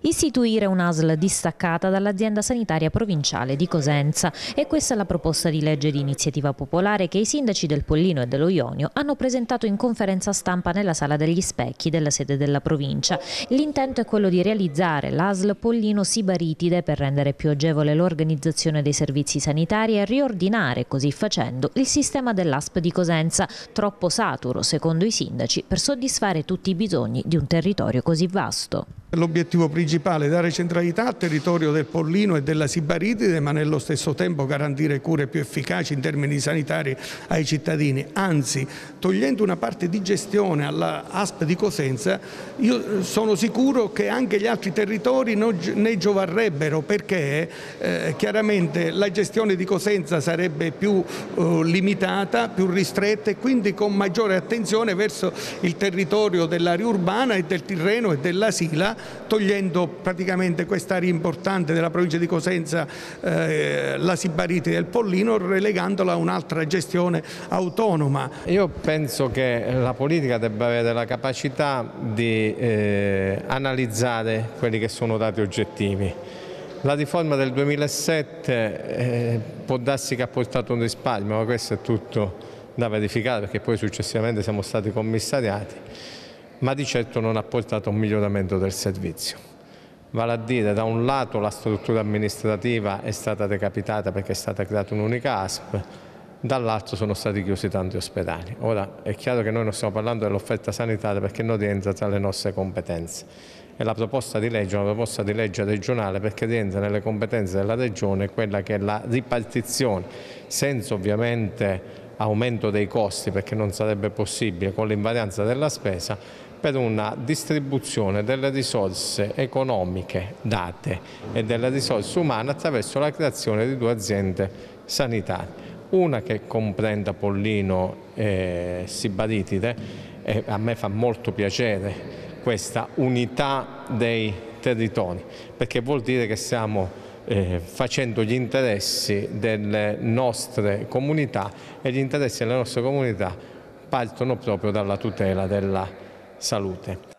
Istituire un'ASL distaccata dall'azienda sanitaria provinciale di Cosenza. E questa è la proposta di legge di iniziativa popolare che i sindaci del Pollino e dello Ionio hanno presentato in conferenza stampa nella Sala degli Specchi della sede della provincia. L'intento è quello di realizzare l'ASL Pollino Sibaritide per rendere più agevole l'organizzazione dei servizi sanitari e riordinare, così facendo, il sistema dell'ASP di Cosenza, troppo saturo, secondo i sindaci, per soddisfare tutti i bisogni di un territorio così vasto. L'obiettivo principale è dare centralità al territorio del Pollino e della Sibaritide, ma nello stesso tempo garantire cure più efficaci in termini sanitari ai cittadini. Anzi, togliendo una parte di gestione alla ASP di Cosenza, io sono sicuro che anche gli altri territori ne giovarrebbero, perché chiaramente la gestione di Cosenza sarebbe più limitata, più ristretta e quindi con maggiore attenzione verso il territorio dell'area urbana e del Tirreno e della Sila, togliendo praticamente quest'area importante della provincia di Cosenza, la Sibaritide del Pollino, relegandola a un'altra gestione autonoma. Io penso che la politica debba avere la capacità di analizzare quelli che sono dati oggettivi. La riforma del 2007 può darsi che ha portato un risparmio, ma questo è tutto da verificare, perché poi successivamente siamo stati commissariati, ma di certo non ha portato un miglioramento del servizio. Vale a dire, da un lato la struttura amministrativa è stata decapitata perché è stata creata un'unica ASP, dall'altro sono stati chiusi tanti ospedali. Ora è chiaro che noi non stiamo parlando dell'offerta sanitaria perché non rientra tra le nostre competenze. E la proposta di legge è una proposta di legge regionale perché rientra nelle competenze della Regione quella che è la ripartizione, senza ovviamente aumento dei costi, perché non sarebbe possibile con l'invarianza della spesa, per una distribuzione delle risorse economiche date e delle risorse umane attraverso la creazione di due aziende sanitarie. Una che comprenda Pollino e Sibaritide, e a me fa molto piacere questa unità dei territori, perché vuol dire che stiamo facendo gli interessi delle nostre comunità, e gli interessi delle nostre comunità partono proprio dalla tutela della salute.